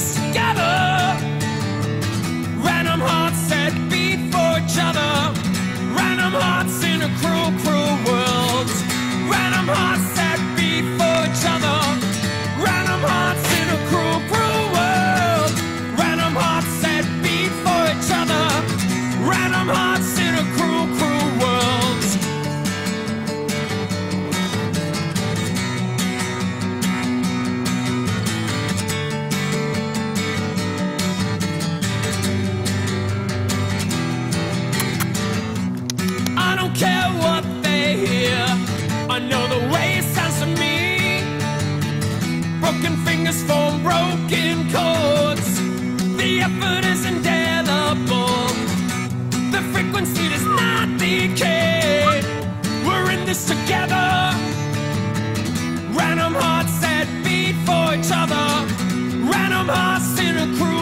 this together. Random hearts set beat for each other. Random hearts in a cruel, cruel world. Random hearts set beat for each other. Random hearts in a cruel, cruel world. Random hearts set beat for each other. Random hearts in a cruel, cruel world. I don't care what they hear, I know the way it sounds to me. Broken fingers form broken chords. The effort is indelible. The frequency does not decay. We're in this together. Random hearts that beat for each other. Random hearts in a crew.